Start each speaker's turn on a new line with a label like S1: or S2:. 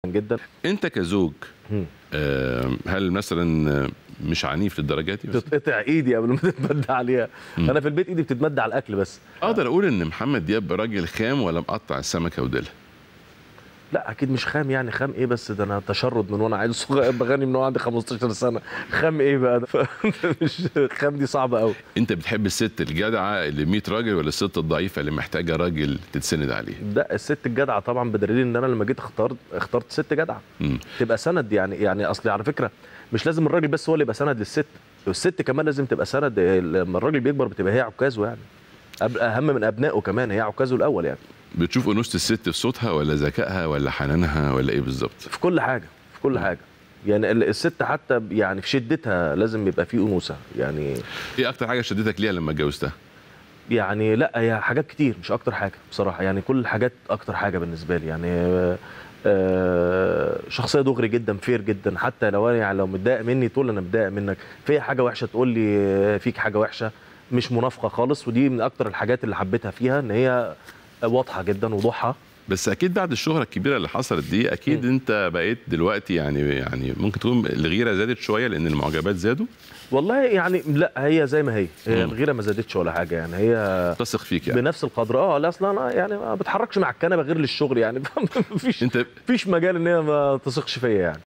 S1: جدا.
S2: انت كزوج
S1: مم.
S2: هل مثلا مش عنيف للدرجه دي؟
S1: تتقطع ايدي قبل ما تتمد عليها. انا في البيت ايدي بتتمد على الاكل بس.
S2: اقدر اقول ان محمد دياب راجل خام ولا مقطع السمكه وديلها؟
S1: لا اكيد مش خام، يعني خام ايه بس؟ ده انا تشرد من وانا عيل صغير، بغني من وانا عندي 15 سنه. خام ايه بقى ده؟ مش خام، دي صعبه قوي.
S2: انت بتحب الست الجدعه اللي 100 راجل ولا الست الضعيفه اللي محتاجه راجل تتسند عليه؟
S1: ده الست الجدعه طبعا، بدليل ان انا لما جيت اخترت ست جدعه تبقى سند. يعني اصلي على فكره مش لازم الراجل بس هو اللي يبقى سند للست، والست كمان لازم تبقى سند. لما الراجل بيكبر بتبقى هي عكازه، يعني اهم من ابنائه كمان، هي عكازه الاول يعني.
S2: بتشوف انوثه الست في صوتها ولا ذكائها ولا حنانها ولا ايه بالظبط؟
S1: في كل حاجه، في كل حاجه. يعني الست حتى يعني في شدتها لازم يبقى في انوثه يعني.
S2: ايه اكتر حاجه شدتك ليها لما اتجوزتها؟
S1: يعني لا، هي حاجات كتير مش اكتر حاجه بصراحه، يعني كل الحاجات اكتر حاجه بالنسبه لي يعني. شخصيه دغري جدا، فير جدا، حتى لو انا يعني لو متضايق مني تقول انا متضايق منك، في حاجه وحشه تقول لي فيك حاجه وحشه، مش منافقه خالص. ودي من اكتر الحاجات اللي حبيتها فيها، ان هي واضحه جدا، وضوحها.
S2: بس اكيد بعد الشهره الكبيره اللي حصلت دي اكيد انت بقيت دلوقتي يعني ممكن تكون الغيره زادت شويه لان المعجبات زادوا.
S1: والله يعني لا، هي زي ما هي الغيره ما زادتش ولا حاجه، يعني هي
S2: تثق فيك يعني
S1: بنفس القدر. لا اصلا انا يعني ما بتحركش مع الكنبه غير للشغل يعني. مفيش
S2: انت
S1: مجال ان هي ما تثقش فيا يعني.